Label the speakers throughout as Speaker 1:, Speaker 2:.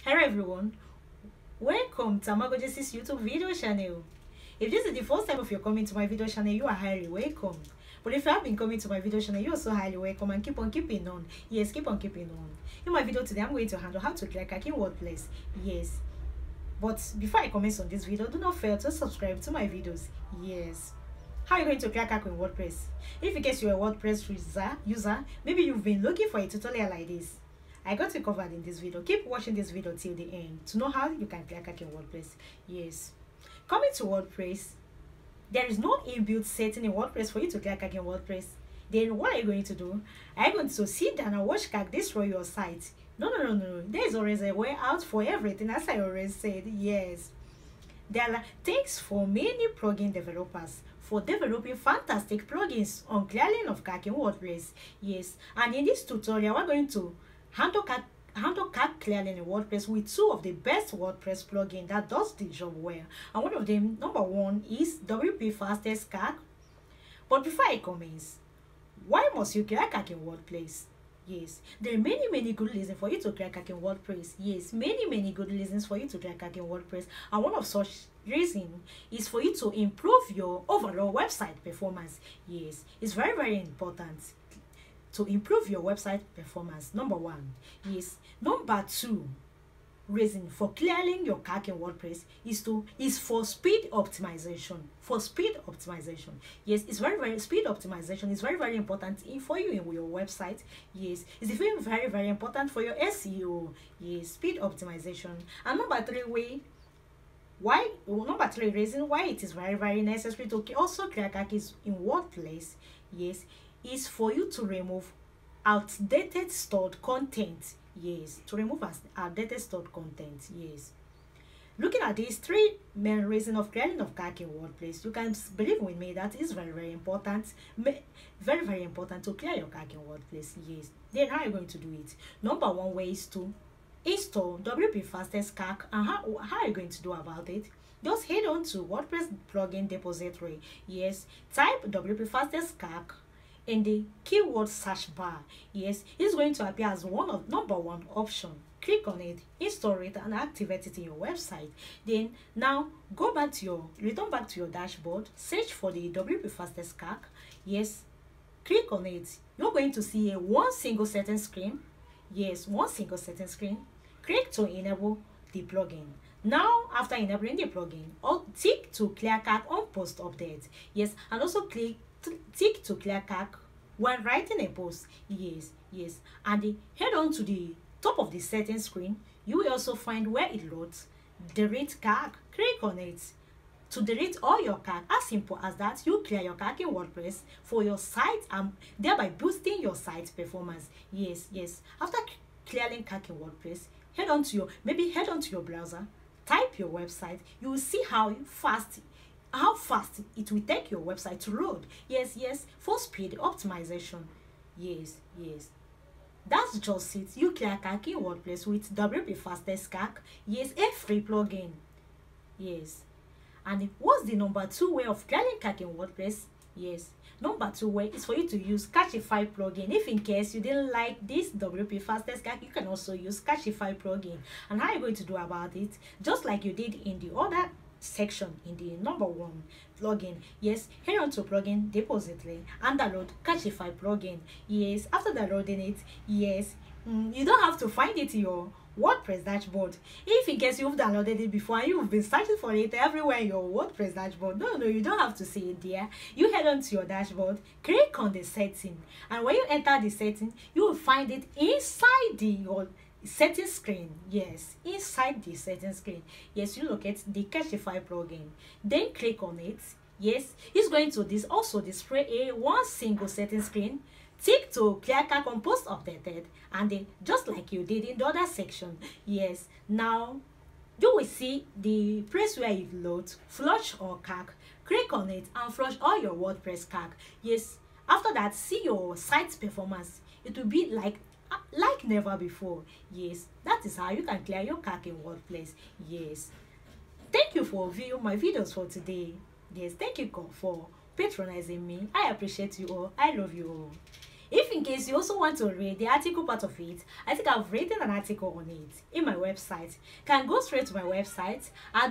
Speaker 1: Hello everyone, welcome to Amagojes's YouTube video channel. If this is the first time of you coming to my video channel, you are highly welcome. But if you have been coming to my video channel, you are also highly welcome and keep on keeping on. Yes, keep on keeping on. In my video today, I'm going to handle how to clear Kakin WordPress. Yes. But before I comment on this video, do not fail to subscribe to my videos. Yes. How are you going to clear Kakin WordPress? If in case you're a WordPress user, maybe you've been looking for a tutorial like this, I got it covered in this video. Keep watching this video till the end to know how you can clear Kakin WordPress. Yes. Coming to WordPress, there is no inbuilt setting in WordPress for you to clear Kakin WordPress. Then what are you going to do? Are you going to sit down and watch Kak destroy your site? No. There is always a way out for everything, as I already said. Yes. There are things for many plugin developers for developing fantastic plugins on clearing of Kakin WordPress. Yes. And in this tutorial, we're going to handle Kak clearing in WordPress with two of the best WordPress plugins that does the job well. And one of them, number one, is WP Fastest Kak. But before I commence, why must you clear Kakin WordPress? Yes, there are many good reasons for you to clear Kakin WordPress. Yes, many good reasons for you to clear Kakin WordPress. And one of such reasons is for you to improve your overall website performance. Yes, it's very important to improve your website performance. Number one. Yes. Number two reason for clearing your Kakin WordPress is for speed optimization. For speed optimization. Yes, it's very speed optimization is very important for you in your website. Yes, it's even very important for your SEO. Yes, speed optimization. And number three reason why it is very necessary to also clear Kakin in WordPress, yes, is for you to remove outdated stored content. Yes, to remove outdated stored content. Yes. Looking at these three main reasons of clearing of Kakin WordPress, you can believe with me that is very important. Very important to clear your Kakin WordPress. Yes. Then how are you going to do it? Number one way is to install WP Fastest Kak. And how are you going to do about it? Just head on to WordPress plugin depository. Yes, type WP Fastest Kak in the keyword search bar. Yes, it's going to appear as number one option. Click on it, install it, and activate it in your website. Then now return back to your dashboard, search for the WP Fastest Kak. Yes, click on it. You're going to see one single setting screen. Yes, one single setting screen. Click to enable the plugin. Now, after enabling the plugin, tick to clear Kak on post update. Yes, and also tick to clear Kak when writing a post. Yes, and head on to the top of the settings screen. You will also find where it loads delete Kak. Click on it to delete all your Kak. As simple as that. You clear your Kak in WordPress for your site and thereby boosting your site performance. Yes. After clearing Kak in WordPress, head on to your browser, type your website. You will see how fast it will take your website to load. Yes, for speed optimization. Yes. That's just it. You clear Kak in WordPress with WP Fastest Kak. Yes, a free plugin. Yes. And what's the number two way of clearing Kak in WordPress? Yes, number two way is for you to use Cachify plugin. If in case you didn't like this WP Fastest Kak, you can also use Cachify plugin. And how are you going to do about it? Just like you did in the other section in the number one plugin. Yes, head on to plugin depository and download Cachify plugin. Yes, after downloading it, yes, you don't have to find it in your WordPress dashboard. If in case you've downloaded it before and you've been searching for it everywhere in your WordPress dashboard, no, you don't have to see it there. You head on to your dashboard, click on the setting, and when you enter the setting, you will find it inside your setting screen. Yes, inside the setting screen. Yes, you locate the Cachify plugin, then click on it. Yes, it's going to also display one single setting screen. Tick to clear Kak on post updated, and then just like you did in the other section. Yes, now you will see the place where you load flush or Kak. Click on it and flush all your WordPress Kak. Yes, after that, see your site's performance. It will be like never before. Yes, that is how you can clear your Kak in WordPress. Yes, thank you for viewing my videos for today. Yes, thank you for patronizing me. I appreciate you all. I love you all. If in case you also want to read the article part of it, I think I've written an article on it in my website. Can go straight to my website at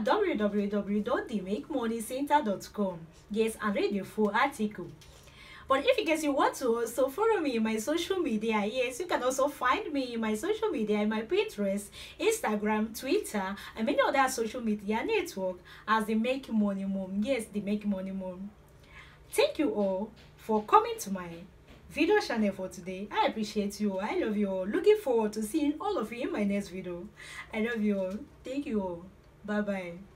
Speaker 1: www.theMakeMoneyCenter.com. Yes, and read the full article. But if in case you want to also follow me in my social media, yes, you can also find me in my social media, in my Pinterest, Instagram, Twitter, and many other social media network as the Make Money Mom. Yes, the Make Money Mom. Thank you all for coming to my video channel for today. I appreciate you all. I love you all. Looking forward to seeing all of you in my next video. I love you all. Thank you all. Bye bye.